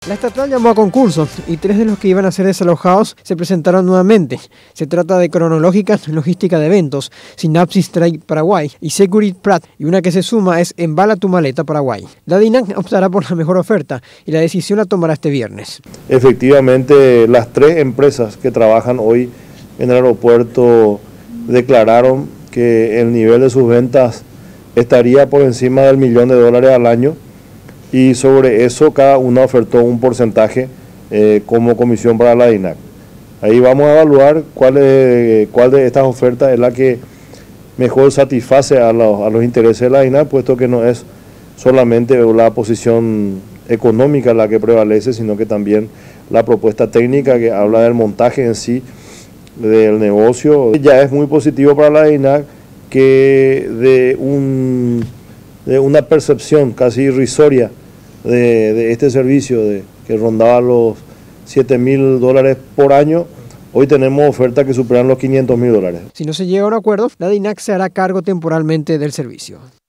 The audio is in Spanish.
La estatal llamó a concurso y 3 de los que iban a ser desalojados se presentaron nuevamente. Se trata de Cronológica Logística de Eventos, Synapsis Trade Paraguay y Security Prat, y una que se suma es Embala tu Maleta Paraguay. La DINAC optará por la mejor oferta y la decisión la tomará este viernes. Efectivamente, las 3 empresas que trabajan hoy en el aeropuerto declararon que el nivel de sus ventas estaría por encima del $1.000.000 al año. Y sobre eso cada una ofertó un porcentaje como comisión para la DINAC. Ahí vamos a evaluar cuál de estas ofertas es la que mejor satisface a los intereses de la DINAC, puesto que no es solamente la posición económica la que prevalece, sino que también la propuesta técnica que habla del montaje en sí del negocio. Ya es muy positivo para la DINAC que de una percepción casi irrisoria de este servicio que rondaba los $7.000 por año, hoy tenemos ofertas que superan los $500.000. Si no se llega a un acuerdo, la DINAC se hará cargo temporalmente del servicio.